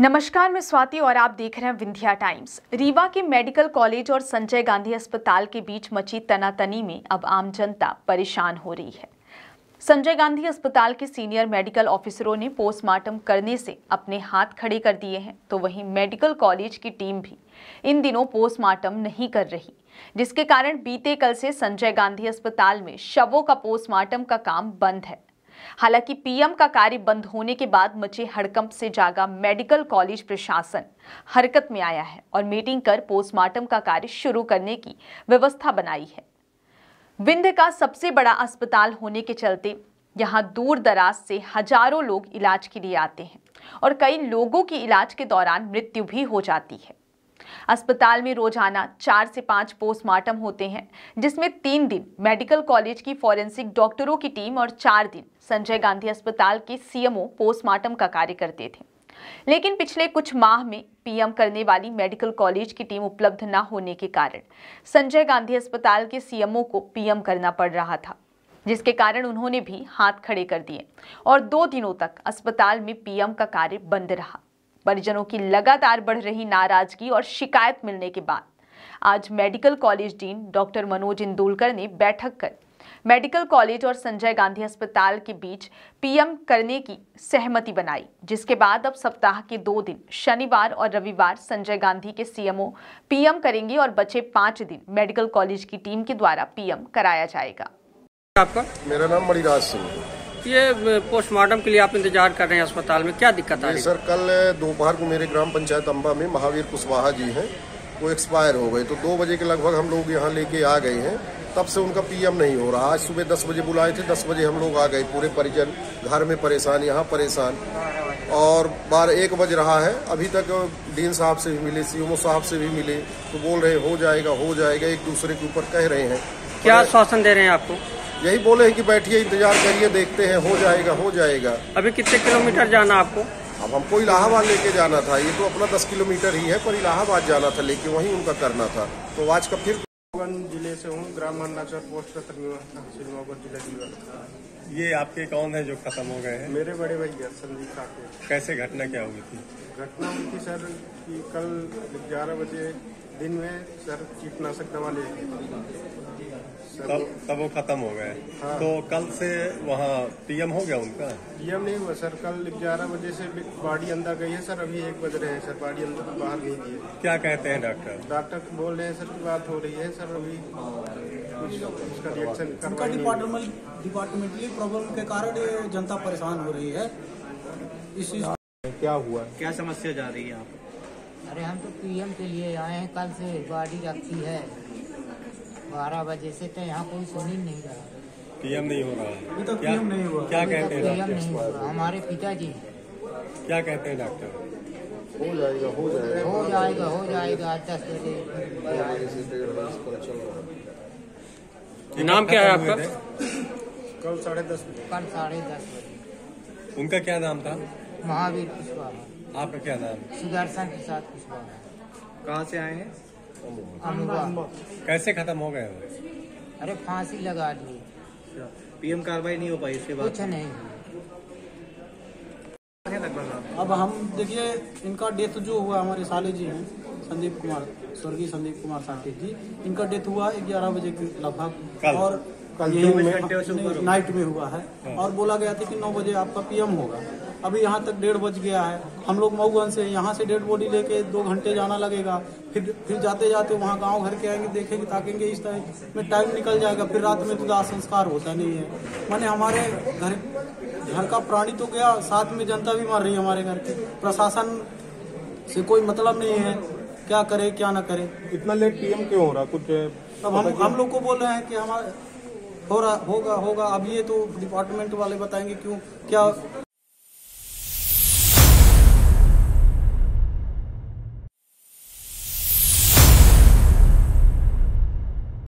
नमस्कार, मैं स्वाति और आप देख रहे हैं विंध्या टाइम्स। रीवा के मेडिकल कॉलेज और संजय गांधी अस्पताल के बीच मची तनातनी में अब आम जनता परेशान हो रही है। संजय गांधी अस्पताल के सीनियर मेडिकल ऑफिसरों ने पोस्टमार्टम करने से अपने हाथ खड़े कर दिए हैं, तो वहीं मेडिकल कॉलेज की टीम भी इन दिनों पोस्टमार्टम नहीं कर रही, जिसके कारण बीते कल से संजय गांधी अस्पताल में शवों का पोस्टमार्टम का काम बंद है। हालांकि पीएम का कार्य बंद होने के बाद मचे हड़कंप से जागा मेडिकल कॉलेज प्रशासन हरकत में आया है और मीटिंग कर पोस्टमार्टम का कार्य शुरू करने की व्यवस्था बनाई है। विंध्य का सबसे बड़ा अस्पताल होने के चलते यहां दूर दराज से हजारों लोग इलाज के लिए आते हैं और कई लोगों की इलाज के दौरान मृत्यु भी हो जाती है। अस्पताल में रोजाना 4 से 5 पोस्टमार्टम होते हैं, जिसमें 3 दिन मेडिकल कॉलेज की फॉरेंसिक डॉक्टरों की टीम और 4 दिन संजय गांधी अस्पताल के सीएमओ पोस्टमार्टम का कार्य करते थे। लेकिन पिछले कुछ माह में पीएम करने वाली मेडिकल कॉलेज की टीम उपलब्ध न होने के कारण संजय गांधी अस्पताल के सीएमओ को पीएम करना पड़ रहा था, जिसके कारण उन्होंने भी हाथ खड़े कर दिए और 2 दिनों तक अस्पताल में पीएम का कार्य बंद रहा। परिजनों की लगातार बढ़ रही नाराजगी और शिकायत मिलने के बाद आज medical college dean doctor Manoj Indulkar ने बैठक कर मेडिकल कॉलेज और संजय गांधी अस्पताल के बीच पीएम करने की सहमति बनाई, जिसके बाद अब सप्ताह के 2 दिन शनिवार और रविवार संजय गांधी के सीएमओ पीएम करेंगे और बचे 5 दिन मेडिकल कॉलेज की टीम के द्वारा पीएम कराया जाएगा। आपका? मेरा नाम मणिराज सिंह। ये पोस्टमार्टम के लिए आप इंतजार कर रहे हैं अस्पताल में, क्या दिक्कत आ रही है? सर, कल दोपहर को मेरे ग्राम पंचायत अम्बा में महावीर कुशवाहा जी हैं, वो एक्सपायर हो गए, तो 2 बजे के लगभग हम लोग यहाँ लेके आ गए हैं। तब से उनका पीएम नहीं हो रहा। आज सुबह 10 बजे बुलाए थे, 10 बजे हम लोग आ गए, पूरे परिजन घर में परेशान, यहाँ परेशान, और 12-1 बज रहा है। अभी तक डीन साहब से भी मिले, सीएमओ साहब से भी मिले, तो बोल रहे हो जाएगा, एक दूसरे के ऊपर कह रहे हैं। क्या आश्वासन दे रहे हैं आपको? यही बोले हैं कि बैठिए, इंतजार करिए, देखते हैं, हो जाएगा। अभी कितने किलोमीटर जाना आपको? अब हमको इलाहाबाद लेके जाना था, ये तो अपना 10 किलोमीटर ही है, पर इलाहाबाद जाना था, लेके वहीं उनका करना था। तो आज का फिर जिले से हूँ, ग्राम मन्नाचर पोस्ट का श्रीनगर जिला रीवा। ये आपके कौन है जो खत्म हो गए हैं? मेरे बड़े भैया संदीप ठाकुर। कैसे घटना क्या हुई थी? घटना हुई थी सर कि कल 11 बजे दिन में सर कीटनाशक दवा ले तब वो खत्म हो गए। हाँ। तो कल से वहाँ पीएम हो गया उनका? पीएम नहीं हुआ सर। कल 11 बजे से बॉडी अंदर गई है सर, अभी 1 बज रहे हैं सर, बॉडी अंदर बाहर नहीं दी है। क्या कहते हैं डॉक्टर? डॉक्टर बोल रहे हैं सर की बात हो रही है सर, अभी उसका रिएक्शन उनका डिपार्टमेंटली प्रॉब्लम के कारण ये जनता परेशान हो रही है। इस चीज क्या हुआ, क्या समस्या जा रही है यहाँ पे? अरे हम तो पीएम के लिए आए हैं, कल से गाड़ी रखी है 12 बजे से, तो यहाँ कोई सुन ही नहीं रहा। पीएम नहीं हो रहा? अभी तक पीएम नहीं हुआ। क्या कहते हैं पीएम नहीं हुआ। डॉक्टर? हमारे पिताजी क्या कहते हैं डॉक्टर? हो जाएगा। हो जाएगा 10 बजे। नाम क्या है आपका? कल 10:30 बजे। कल 10:30 बजे। उनका क्या नाम था? महावीर कुशवाहा। आपका क्या नाम? सुदर्शन प्रसाद कुशवाहा। कहाँ से आए हैं? अनुभव। कैसे खत्म हो गए वो? अरे फांसी लगा दी। पीएम कार्रवाई नहीं हो पाई इसके बाद? कुछ नहीं। अब हम देखिए, इनका डेथ जो हुआ, हमारे साले जी हैं संदीप कुमार, स्वर्गीय संदीप कुमार साकेत जी, इनका डेथ हुआ 11 बजे के लगभग, और नाइट में हुआ है, और बोला गया था कि 9 बजे आपका पीएम होगा। अभी यहाँ तक 1:30 बज गया है। हम लोग मऊगंज से यहाँ से डेड बॉडी लेके 2 घंटे जाना लगेगा, फिर जाते जाते वहाँ गांव घर के आएंगे, देखेंगे ताकेंगे, इस टाइम में टाइम निकल जाएगा। फिर रात में तो दाह संस्कार होता नहीं है। माने हमारे घर का प्राणी तो गया, साथ में जनता भी मर रही है हमारे घर की। प्रशासन से कोई मतलब नहीं है, क्या करे क्या ना करे। इतना लेट पीएम क्यों हो रहा कुछ? अब हम लोग को बोल रहे हैं कि हमारा होगा। अब ये तो डिपार्टमेंट वाले बताएंगे क्यों, क्या